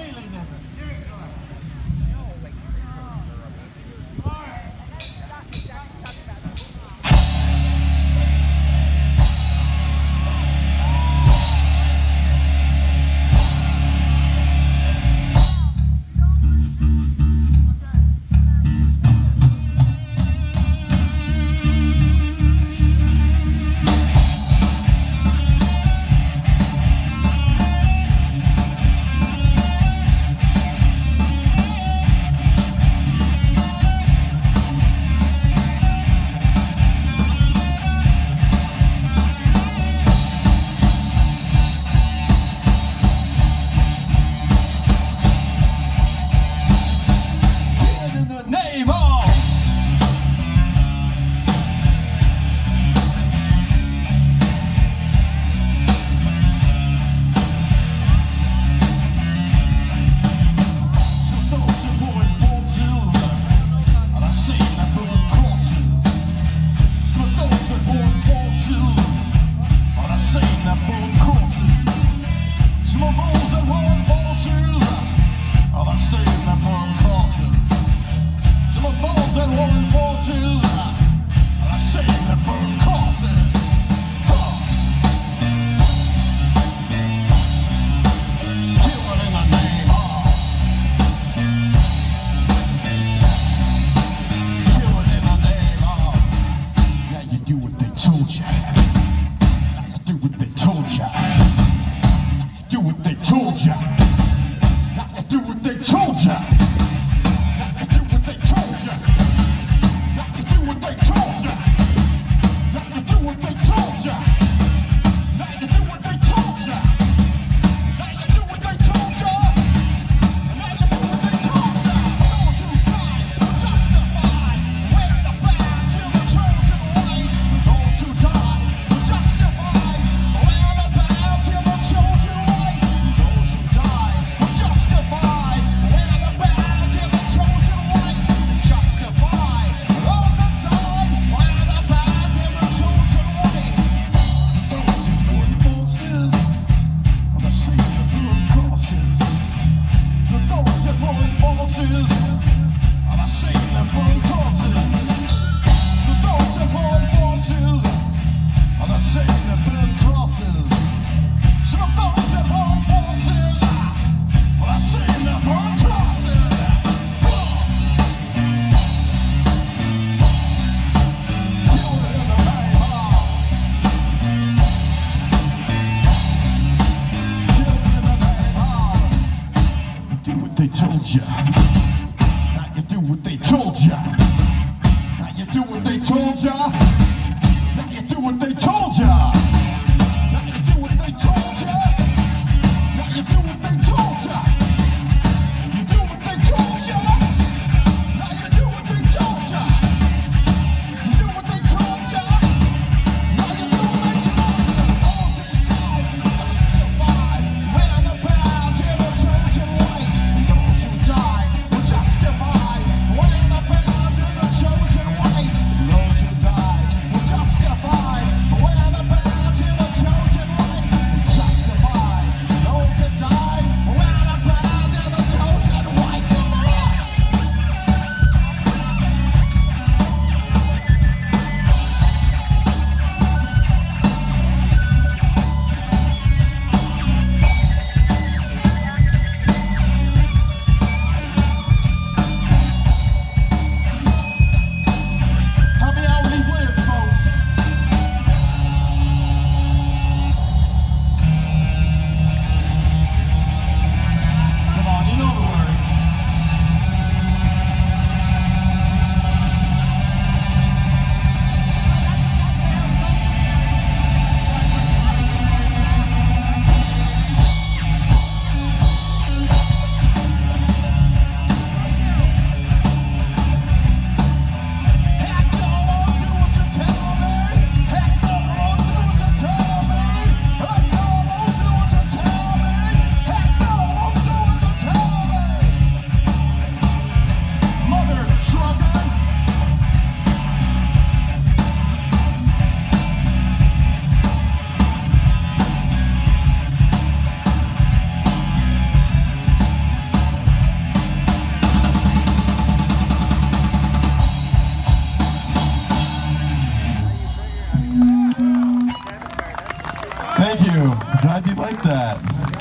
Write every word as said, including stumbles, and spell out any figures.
really never. They told ya. Now you do what they told ya. Now you do what they told ya. Now you do what they told ya. Now you do what they told ya. Now you do what they told ya. You do what they told ya. Now you do what they told ya. You do what they told ya. Now you do what they told ya. All justified, when the bound to the chosen way. Those who die were justified, when the bound to the chosen way. Those who die were justified, when the bound Thank you. Glad you liked that.